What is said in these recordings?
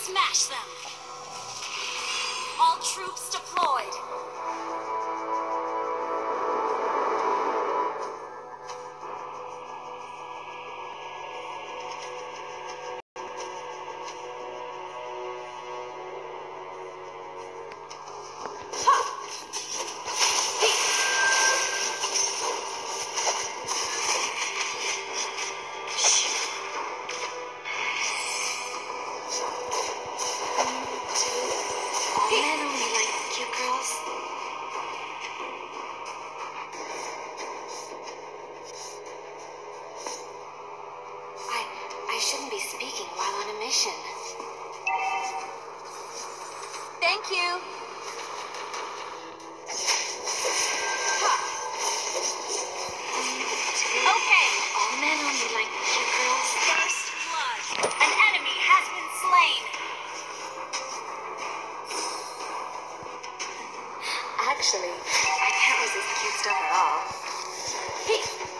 Smash them! All troops deployed! I shouldn't be speaking while on a mission. Thank you. Okay. All men only like cute girls. First blood. An enemy has been slain. Actually, I can't resist cute stuff at all. Hey.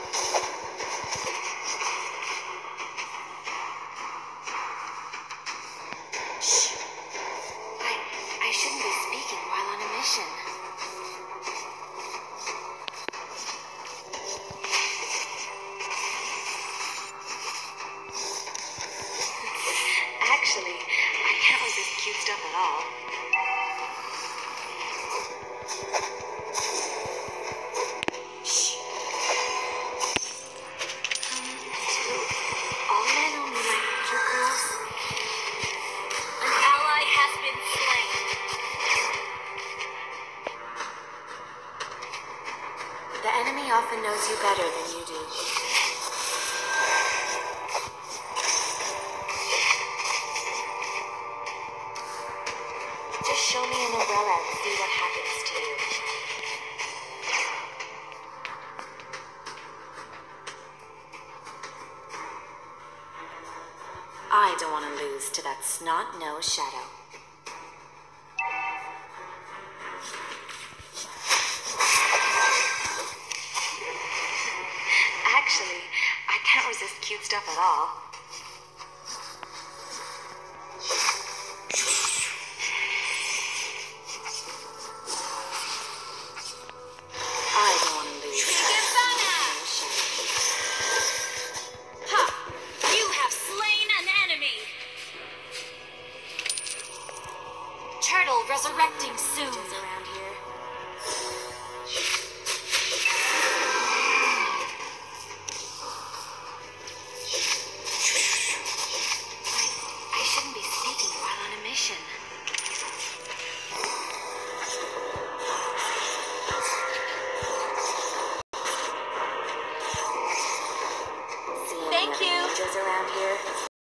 I shouldn't be speaking while on a mission. Actually, I can't resist cute stuff at all. All men only like cute girls. An ally has been slain. The enemy often knows you better than you do. Just show me an umbrella and see what happens to you. I don't want to lose to that snot-nosed Shadow. Actually, I can't resist cute stuff at all. I don't want to lose. Ha! You have slain an enemy. Turtle resurrecting soon. Around here. I shouldn't be speaking while on a mission. Thank you. Ninjas around here.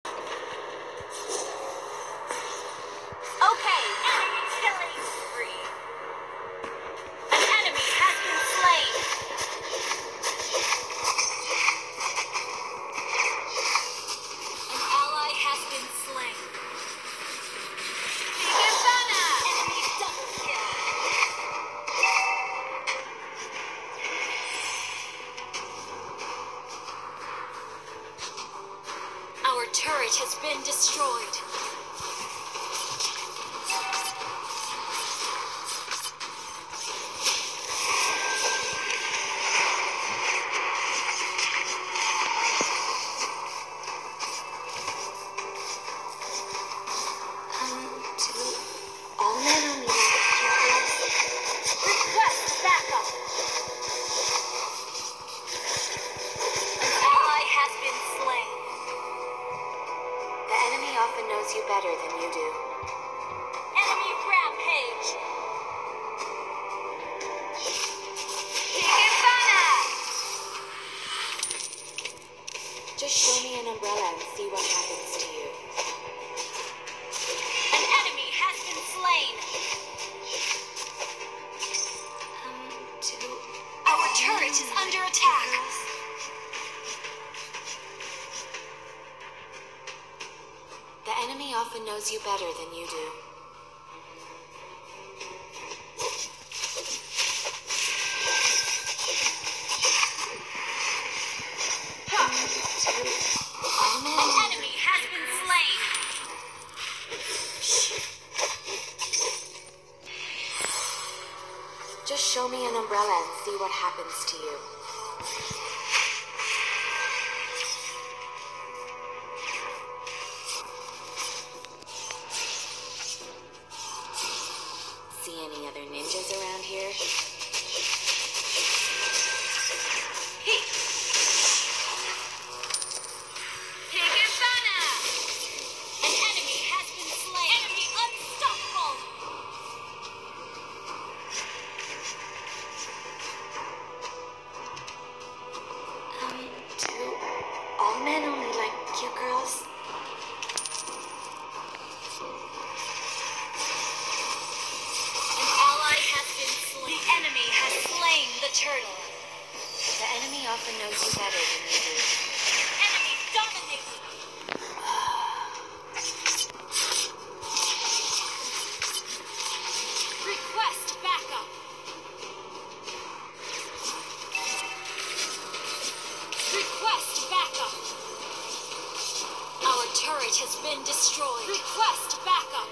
Okay, enemy killing spree. An enemy has been slain. An ally has been slain. Gigabana! Enemy double kill. Our turret has been destroyed. All men only like cute girls. Request backup. An ally has been slain. The enemy often knows you better than you do. Enemy rampage. Gigabana! Just show me an umbrella and see what happens to you. An enemy has been slain. Our turret is under attack. The enemy often knows you better than you do. An enemy has been slain. show me an umbrella and see what happens to you. See any other ninjas around here? An enemy has been slain. Enemy unstoppable. Do all men only like cute girls? An ally has been slain. The enemy has slain the turtle. The enemy often knows you better than you do. Enemy dominated. Request backup. Request backup. Our turret has been destroyed. Request backup.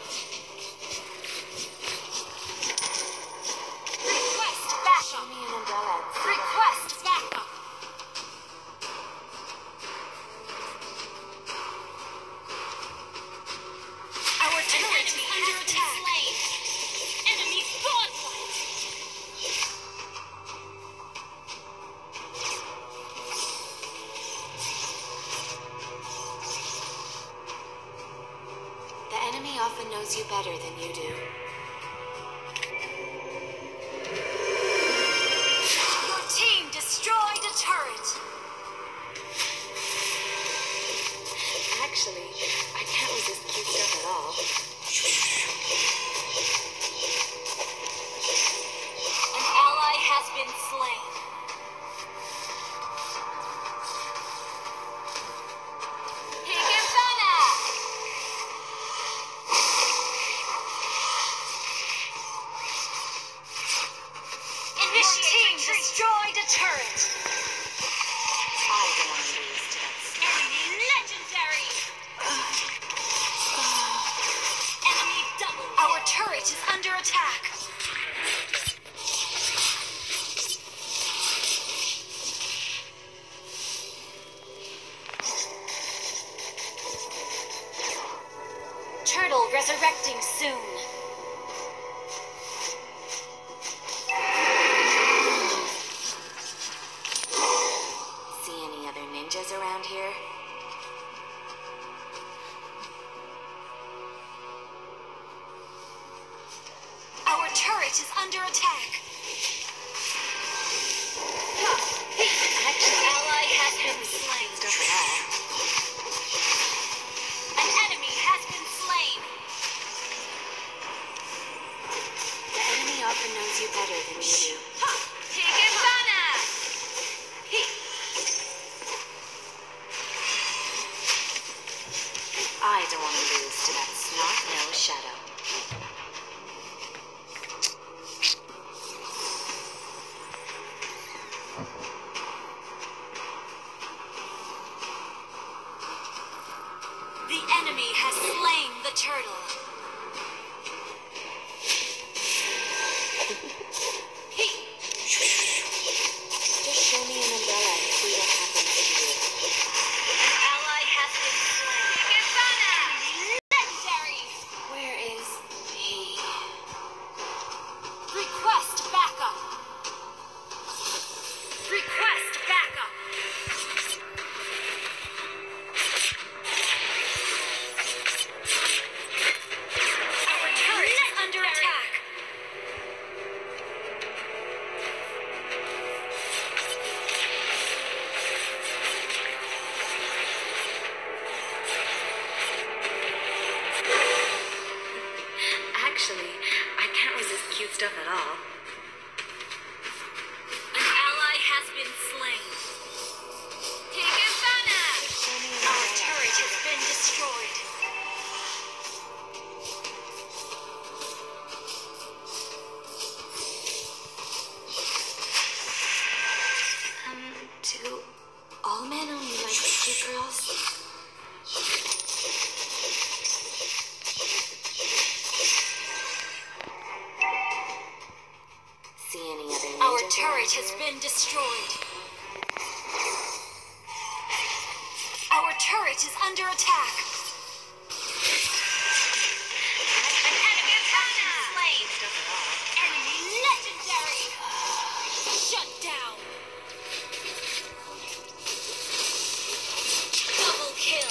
Request Show backup. me an umbrella and see what Request backup. Our turret is under attack. Enemy godlike. The enemy often knows you better than you do. Your team destroyed a turret. Actually, I can't resist cute stuff at all. An ally has been slain. Higafana! Your team destroyed a turret. I don't want to lose to that stuff. Enemy legendary. Enemy double. Our turret is under attack. Turtle resurrecting soon. See any other ninjas around here? Our turret is under attack. Actually, Ally has been stuff slain. at all. An enemy has been slain. The enemy often knows you better than you do. Higafana! I don't want to lose to that snot-nosed shadow. The enemy has slain the turtle. Just show me an umbrella and see what happens to you. An ally has been slain. Higafana! Legendary! Where is he? Request backup. Request backup. Our turret is under attack. Actually, I can't resist cute stuff at all. An ally has been slain. Higafana! Show me an Our umbrella. turret has been destroyed. Do all men only like cute girls? See any turret has been destroyed. Our turret is under attack. An enemy has been slain. Enemy legendary. Shut down. Double kill.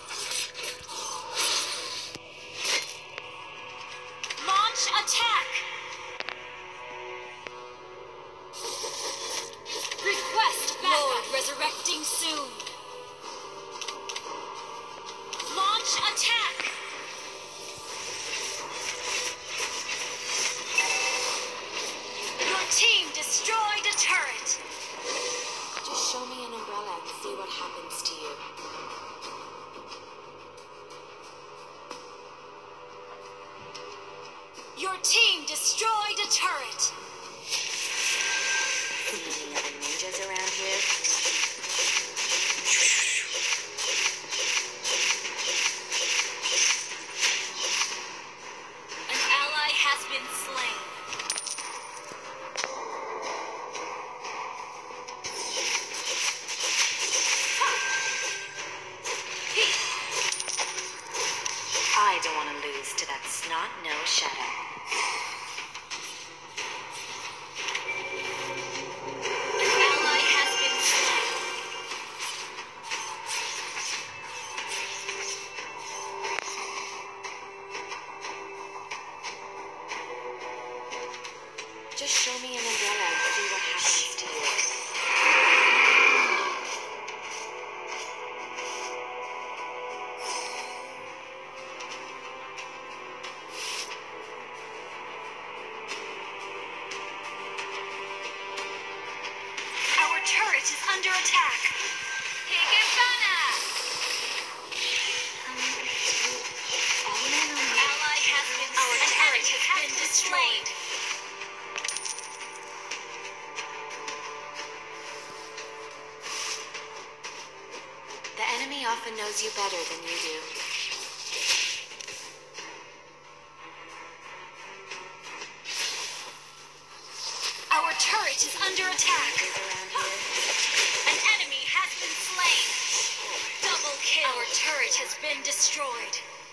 Launch attack. Request backup. Lord resurrecting soon. Launch attack. Your team destroyed a turret. Just show me an umbrella and see what happens to you. Your team destroyed a turret. See any other ninjas around here? An ally has been slain. I don't want to lose to that snot-nosed shadow. An ally has been slain. Just show me an umbrella and see what happens to you. Our turret is under attack. Higibana! All men on me. Ally has been slain. Our turret has been destroyed. The enemy often knows you better than you do. Our turret is under attack. Around here. An enemy has been slain. Double kill. Our turret has been destroyed.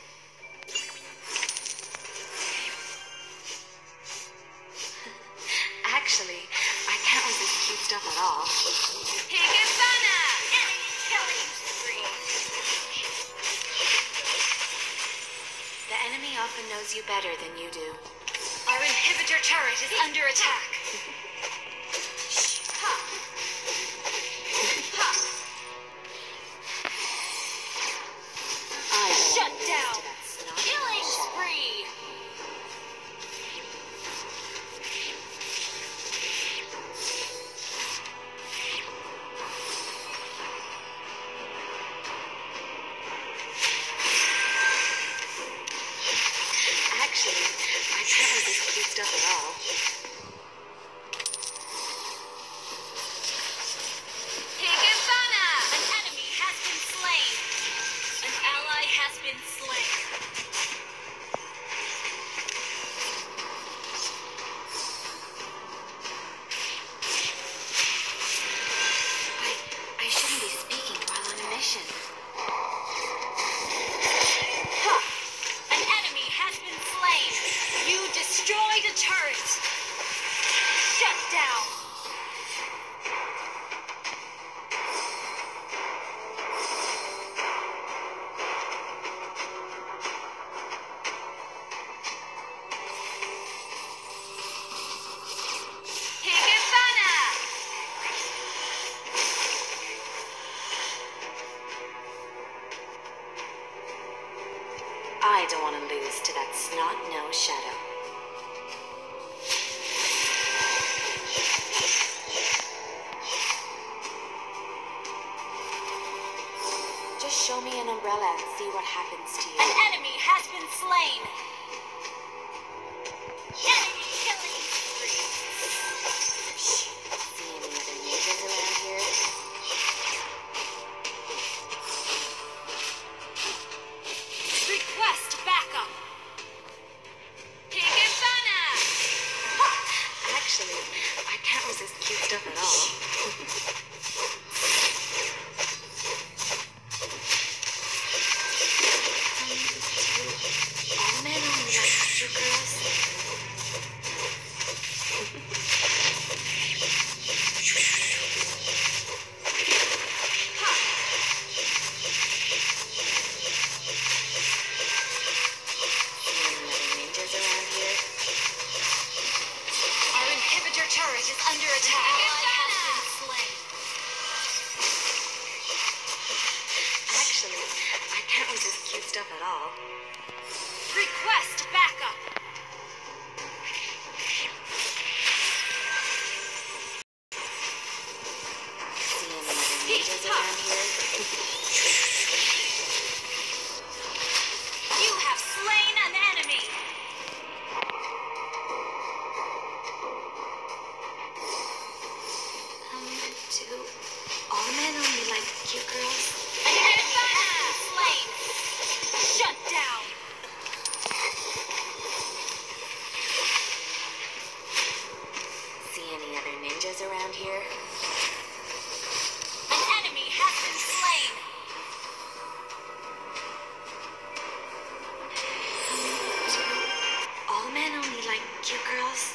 Actually, I can't resist cute stuff at all. Higibana! Enemy killing spree. The enemy often knows you better than you do. Our inhibitor turret is under attack. Ha. Ha. I don't Shut want to lose down. to that snot-nosed Killing shadow. spree. Actually, I can't resist cute stuff at all. Higibana! An enemy has been slain. An ally has been slain. I shouldn't be speaking while on a mission. Ha! An enemy has been slain. You destroyed a turret. Shut down. Higibana! I don't want to lose to that snot-nosed shadow. Just show me an umbrella and see what happens to you. An enemy has been slain. Enemy killing spree. See any other ninjas around here? Request backup. Higibana! Actually, I can't resist cute stuff cute girls?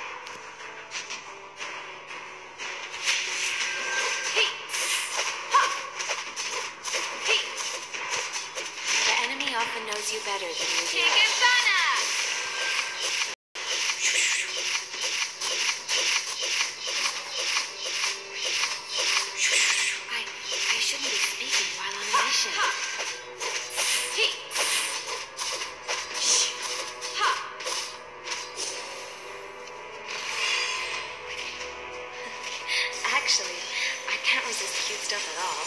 Hey! Ha! Hey! The enemy often knows you better than you do. Higibana! I shouldn't be speaking while on a mission. Ha! Hey! Shh! Ha! Actually, I can't resist cute stuff at all.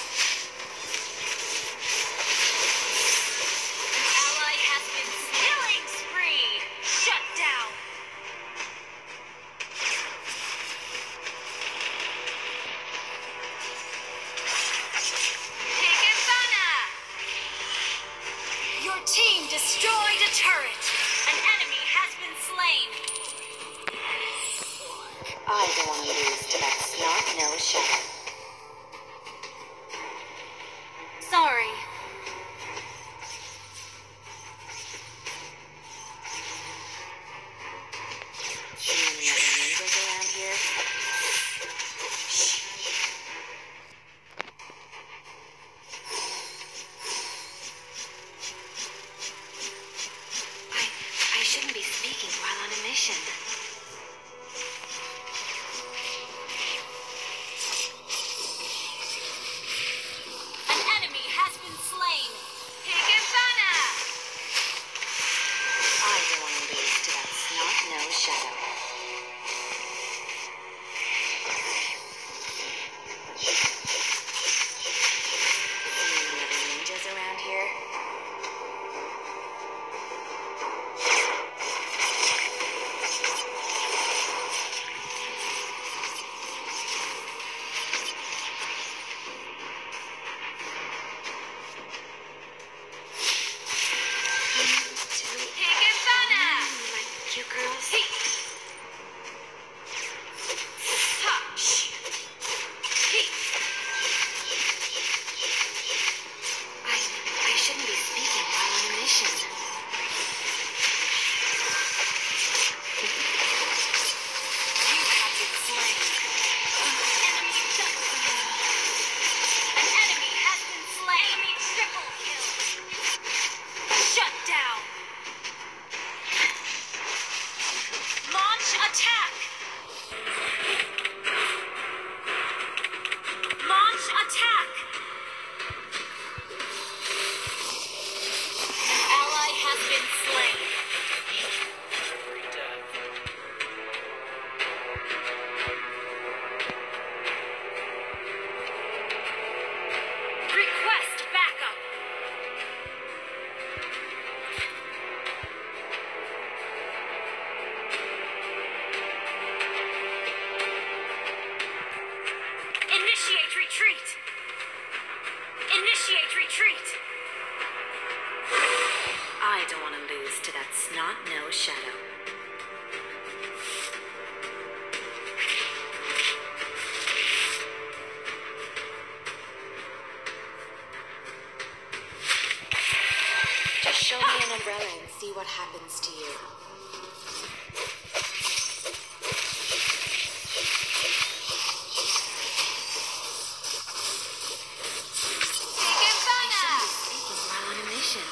An ally has been killing spree! Shut down! Higibana! Your team destroyed a turret! An enemy has been slain! I don't want to lose to that snot-nosed shadow. Sorry. See any other ninjas around here? I shouldn't be speaking while on a mission. An enemy has been slain! Higibana! I don't want to lose to that snot-nosed shadow. See any other ninjas around here? Higibana! Cute girls? Hey! Ha! Shh! Hey! I shouldn't be speaking while on a mission. You have been slain. Enemy An enemy has been slain. Enemy triple kill. Shut down. Launch attack. Launch attack. An ally has been slain. Request backup. Initiate retreat. Initiate retreat. I don't want to lose to that snot-nosed shadow. Just show me an umbrella and see what happens to you. Higibana! Speaking while on a mission.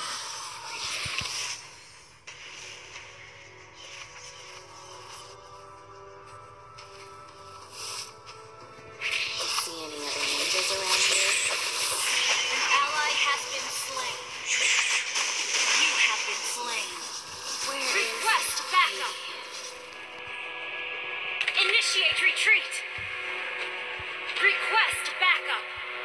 See any other ninjas around here? An ally has been slain. You have been slain. Where Request backup. Initiate retreat. Request backup.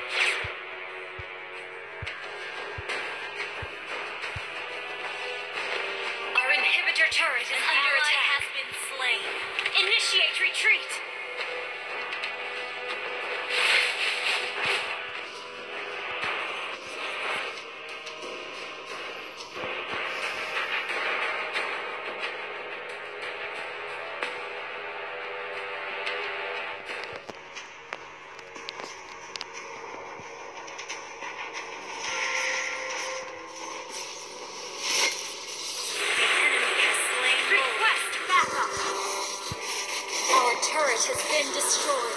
Our inhibitor turret is under attack. Has been slain. Initiate retreat. Request backup. turret has been destroyed.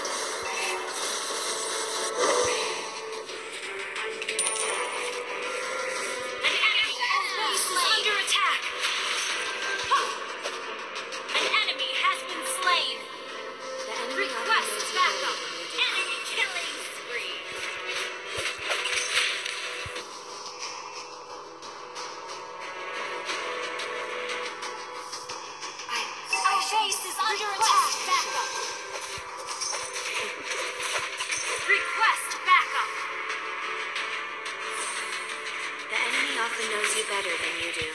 An enemy base is under attack. An enemy has been slain. The enemy Request backup. Enemy killing spree. Our base is under attack. Backup. Request backup. The enemy often knows you better than you do.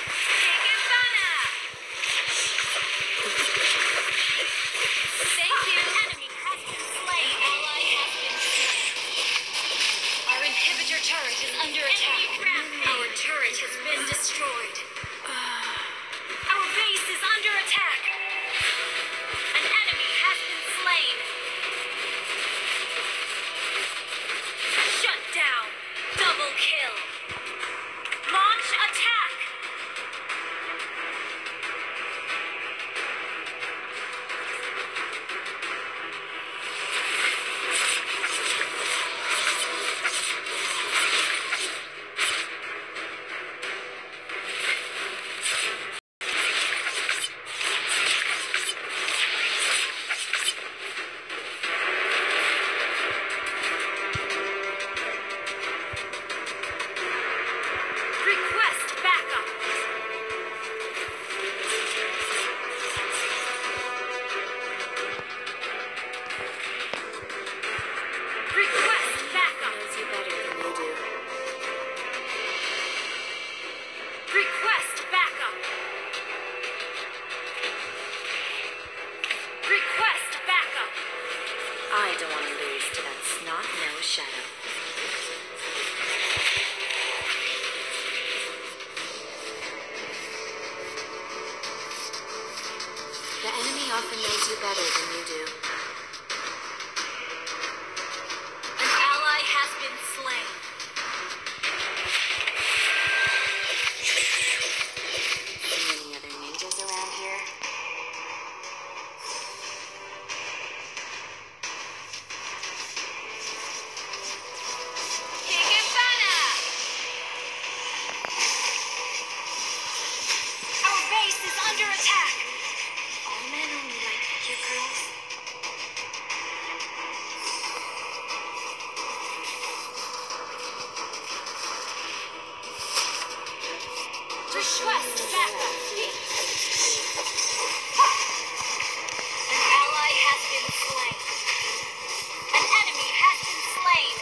Thank you. Enemy has been slain. Ally has been slain. Our inhibitor turret is under attack. Our turret has been destroyed. Our base is under attack. An enemy has been slain. Shut down. Double kill. Launch attack. Request backup. Request backup. Knows you better than you do. Request backup. Request backup. I don't want to lose to that snot-nosed shadow. The enemy often knows you better than you do. An ally has been slain. See any other ninjas around here? Our base is under attack. All men only like your girls. Request backup. An ally has been slain. An enemy has been slain.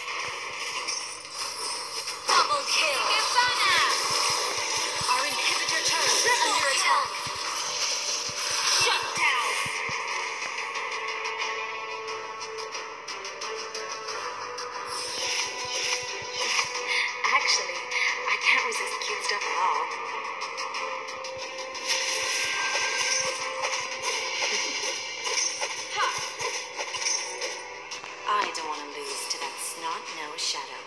Double kill. Our inhibitor turret is under attack. Shut down. Actually, I can't resist cute stuff at all. I don't want to lose to that snot-nosed shadow.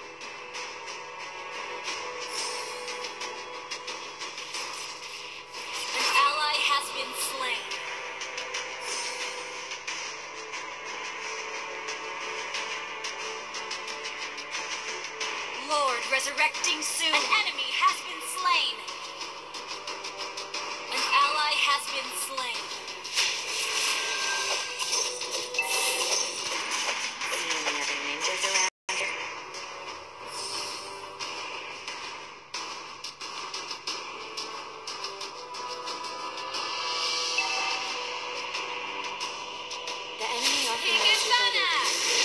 An ally has been slain. Lord resurrecting soon. An enemy has been slain. An ally has been slain. See any other ninjas around here? The enemy often knows you better than you do.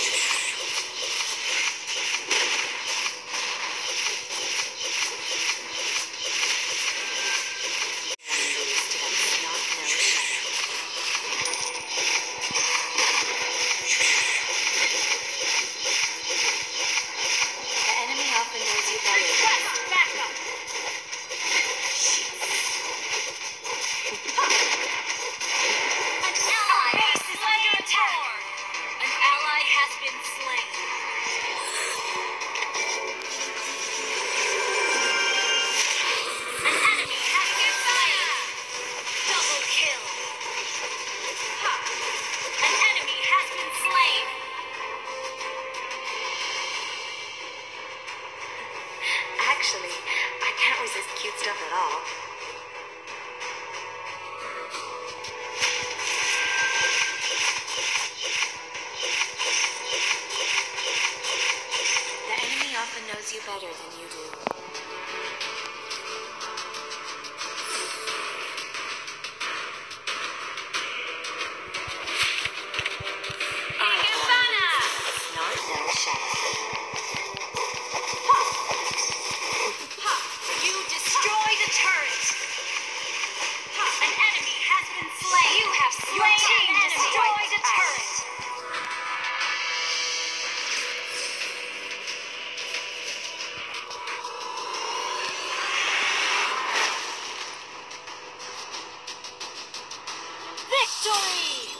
Victory!